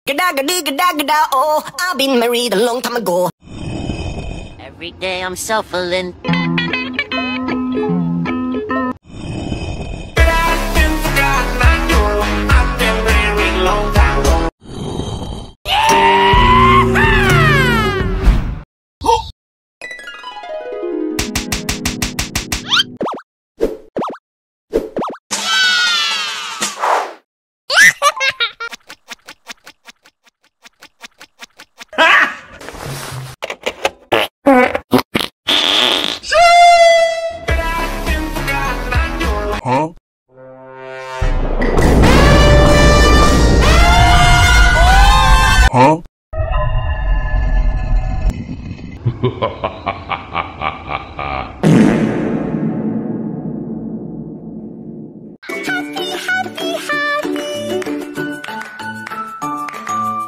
Gedagedegedageda, oh, I've been married a long time ago. Every day I'm shuffling. Huh? Huh?